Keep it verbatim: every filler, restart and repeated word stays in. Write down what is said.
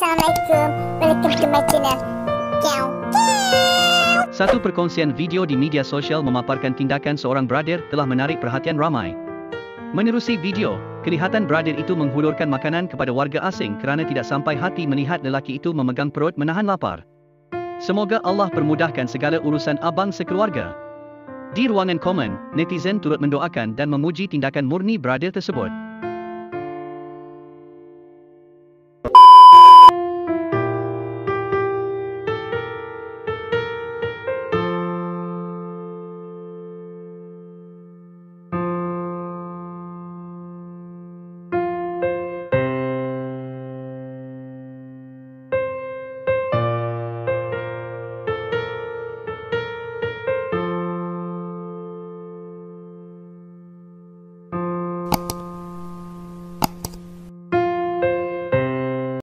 Assalamualaikum. Welcome to my channel. Ciao. Satu perkongsian video di media sosial memaparkan tindakan seorang brother telah menarik perhatian ramai. Menerusi video, kelihatan brother itu menghulurkan makanan kepada warga asing kerana tidak sampai hati melihat lelaki itu memegang perut menahan lapar. Semoga Allah permudahkan segala urusan abang sekeluarga. Di ruangan komen, netizen turut mendoakan dan memuji tindakan murni brother tersebut.